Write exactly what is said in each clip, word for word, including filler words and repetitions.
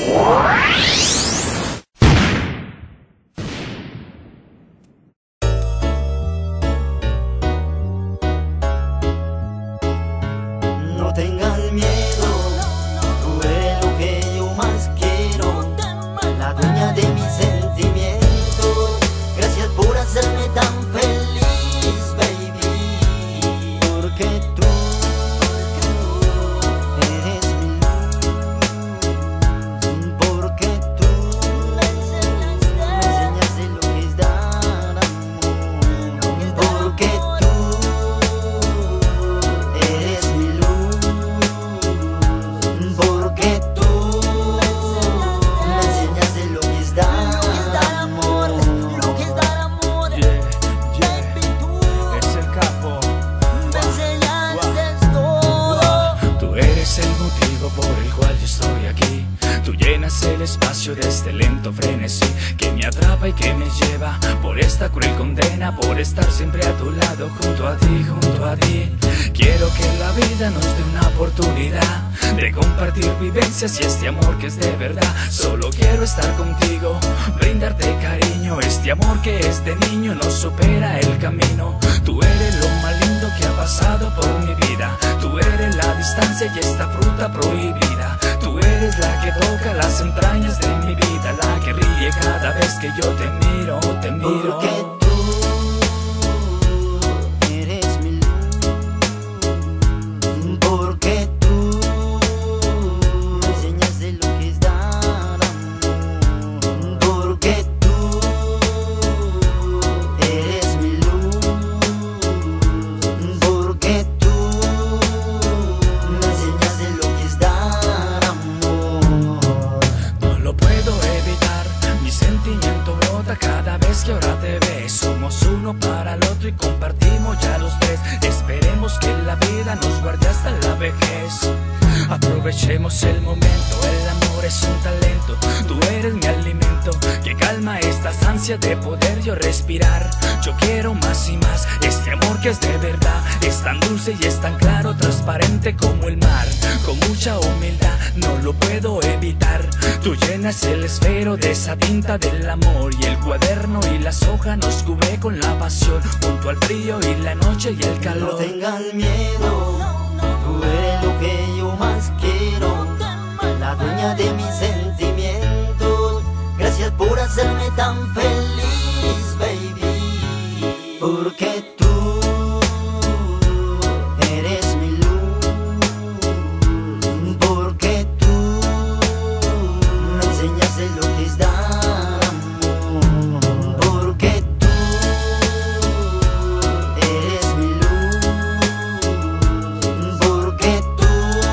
No tengas miedo, tú eres lo que yo más quiero, la dueña de mis sentimientos. Gracias por hacerme tan feliz, baby, porque tú eres mi luz, porque tú me enseñaste lo que es dar amor, porque tú eres mi luz, porque tú me enseñaste lo que es dar amor, lo que es dar amor. Yeah, yeah, es el capo. Me enseñaste todo. Tú eres el motivo por el cual yo estoy aquí. Tú llenas el espacio de este lento frenesí que me atrapa y que me lleva por esta cruel condena, por estar siempre a tu lado, junto a ti, junto a ti. Quiero que la vida nos dé una oportunidad de compartir vivencias y este amor que es de verdad. Solo quiero estar contigo, brindarte cariño, este amor que es de niño no supera el camino. Tú eres lo más lindo que ha pasado por mi vida. Tú eres la distancia y esta fruta prohibida. Tú eres la que toca las entrañas de mi vida, la que ríe cada vez que yo te miro, te miro. Porque tú eres mi luz, porque tú me enseñaste lo que es dar amor, porque tú eres mi luz, porque tú me enseñaste lo que es dar amor. No lo puedo evitar, mi sentimiento brota cada vez que ahora te ves. Somos uno para el otro y compartimos ya los tres. Esperemos que la vida nos guarde hasta la vejez. Aprovechemos el momento, el amor es un talento. Tú eres mi alimento que calma estas ansias de poder yo respirar. Yo quiero más y más, este amor que es de verdad. Es tan dulce y es tan claro, transparente como el mar. Con mucha humildad, no lo puedo evitar. Tú llenas el esfero de esa tinta del amor, y el cuaderno y las hojas nos cubre con la pasión, junto al frío y la noche y el No calor. tengas miedo, tú eres lo que yo más quiero, la dueña de mis sentimientos. Gracias por hacerme tan feliz, baby, porque tú eres mi luz, porque tú me enseñaste lo que es dar amor, porque tú eres mi luz, porque tú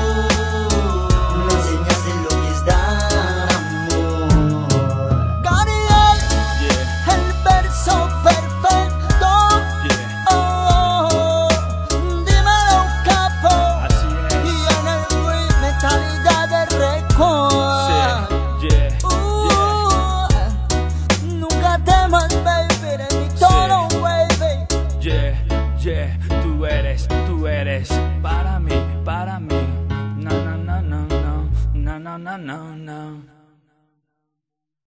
me enseñaste lo que es dar amor. Gabriel, Yeah, el verso perfecto. yeah, Oh, dímelo, capo. así Y es. en el Free mentalidad de récord. Sí, yeah, Uh, nunca temas, baby, eres mi tono, baby. yeah, yeah, tú eres, tú eres para mí, para mí. No, no, no, no, no, no, no, no, no.